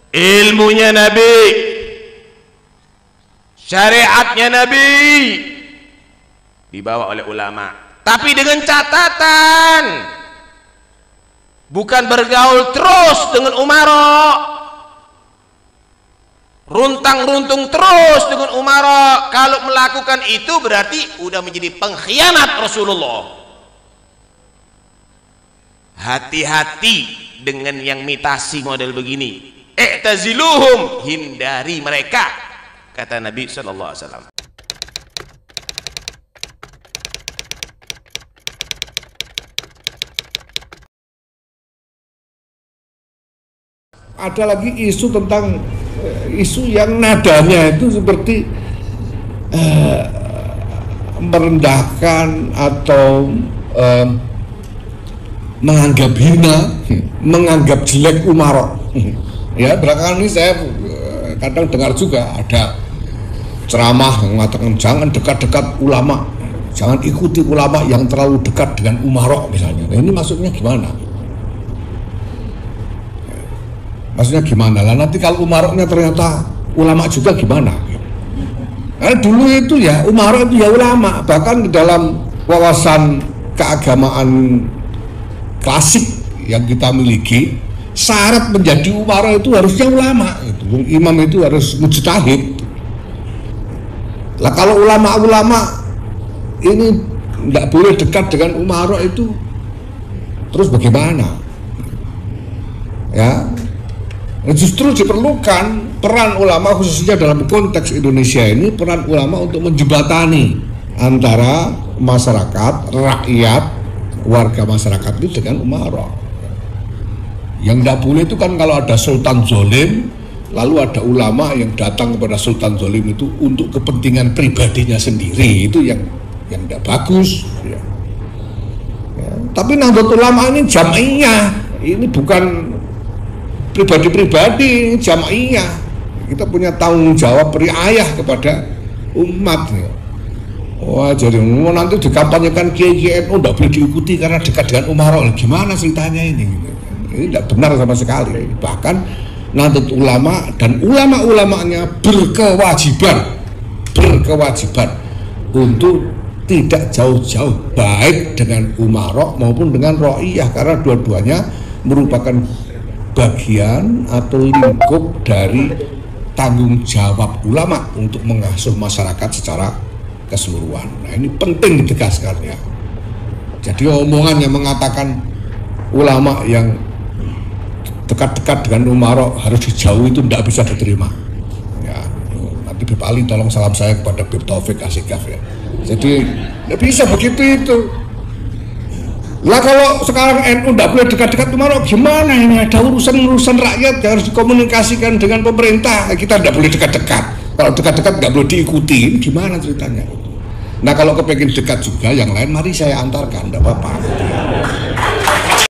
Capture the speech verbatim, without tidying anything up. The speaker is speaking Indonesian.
ilmunya Nabi, syariatnya Nabi dibawa oleh ulama, tapi dengan catatan bukan bergaul terus dengan umara, runtang-runtung terus dengan umara. Kalau melakukan itu berarti udah menjadi pengkhianat Rasulullah. Hati-hati dengan yang mitasi model begini. I'taziluhum, hindari mereka, kata Nabi sallallahu alaihi wasallam. Ada lagi isu tentang isu yang nadanya itu seperti uh, merendahkan atau uh, menganggap hina, menganggap jelek umara. Ya, belakangan ini saya uh, kadang dengar juga ada ceramah yang mengatakan jangan dekat-dekat ulama, jangan ikuti ulama yang terlalu dekat dengan umara misalnya. Nah, ini maksudnya gimana? Maksudnya gimana lah, nanti kalau umaroknya ternyata ulama juga gimana? Karena dulu itu ya umarok itu ya ulama, bahkan di dalam wawasan keagamaan klasik yang kita miliki, syarat menjadi umarok itu harusnya ulama, itu imam itu harus mujtahid. Lah kalau ulama-ulama ini tidak boleh dekat dengan umarok itu, terus bagaimana? Ya. Justru diperlukan peran ulama, khususnya dalam konteks Indonesia ini, peran ulama untuk menjembatani antara masyarakat, rakyat, warga masyarakat itu dengan umara. Yang tidak boleh itu kan kalau ada sultan zolim, lalu ada ulama yang datang kepada sultan zolim itu untuk kepentingan pribadinya sendiri, itu yang yang tidak bagus. Ya. Ya. Tapi Nahdlatul Ulama ini jamaiyah, ini bukan pribadi-pribadi, jamaiyah. Kita punya tanggung jawab riayah kepada umat. Wah, jadi mau nanti dikampanyekan kiai-kiai N U tidak boleh diikuti karena dekat dengan umara. Gimana ceritanya ini? Ini tidak benar sama sekali. Bahkan Nahdlatul Ulama dan ulama-ulamanya berkewajiban berkewajiban untuk tidak jauh-jauh baik dengan umara maupun dengan ra'iyah, karena dua-duanya merupakan bagian atau lingkup dari tanggung jawab ulama untuk mengasuh masyarakat secara keseluruhan. Nah, ini penting ditegaskan ya. Jadi omongan yang mengatakan ulama yang dekat-dekat dengan umara harus dijauhi itu tidak bisa diterima. Ya, nanti Bib Ali tolong salam saya kepada Bib Taufik Asikaf ya. Jadi tidak bisa begitu itu. Lah kalau sekarang N U tidak boleh dekat-dekat umara, gimana ini? Ada urusan-urusan rakyat yang harus dikomunikasikan dengan pemerintah. Kita tidak boleh dekat-dekat. Kalau dekat-dekat nggak boleh diikuti. Ini gimana ceritanya? Nah, kalau kepengen dekat juga yang lain, mari saya antarkan, tidak apa-apa.